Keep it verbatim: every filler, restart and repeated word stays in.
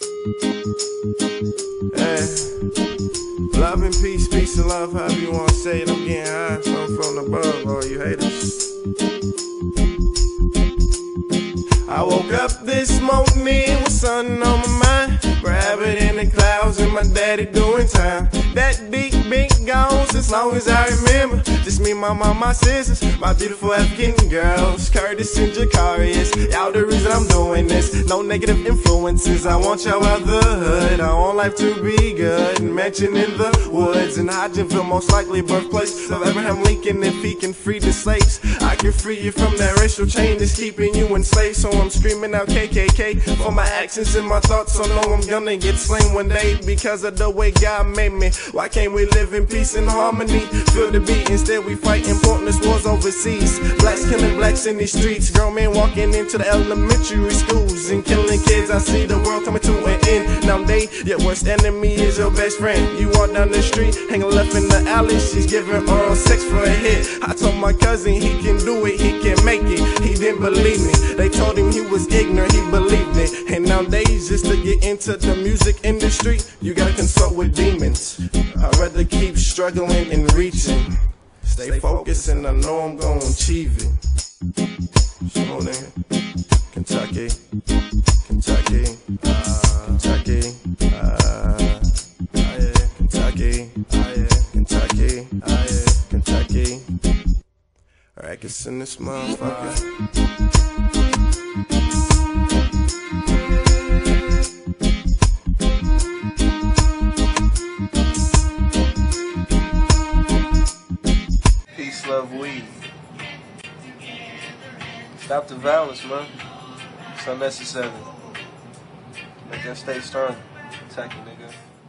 Hey, love and peace, peace and love, however you want to say it. I'm getting high, so I'm from above, all you haters. I woke up this morning with something on my mind. Grab it in the clouds and my daddy doing time. That big, big goes as long as I remember. Just me, my mom, my sisters, my beautiful African girls, Curtis and Jacarius. Y'all the reason I'm doing this. No negative influences. I want y'all out the hood. I want life to be good. Mansion in the woods in Hodgenville, most likely birthplace of Abraham Lincoln. If he can free the slaves, I can free you from that racial chain that's keeping you enslaved. So I'm screaming out K K K for my actions and my thoughts. So know I'm gonna get slain one day because of the way God made me. Why can't we live in peace and harmony? Feel the beat, instead we fighting pointless wars overseas. Blacks killing blacks in these streets. Grown men walking into the elementary schools and killing kids. I see the world coming to an end. Nowadays, your worst enemy is your best friend. You walk down the street, hanging left in the alley. She's giving oral sex for a hit. I told my cousin he can do it, he can make it. He didn't believe me. They told him he was ignorant, he believed it. And nowadays, just to get into the music industry, you gotta consult with demons. I'd rather keep struggling and reaching. Stay focused and I know I'm gonna achieve it. So then, Kentucky, Kentucky, uh, Kentucky, uh, oh yeah, Kentucky, oh yeah, Kentucky, oh yeah, Kentucky. Alright, get in this motherfucker. Peace, love, weed. Stop the violence, man. It's unnecessary. Make us stay strong. Attack you, nigga.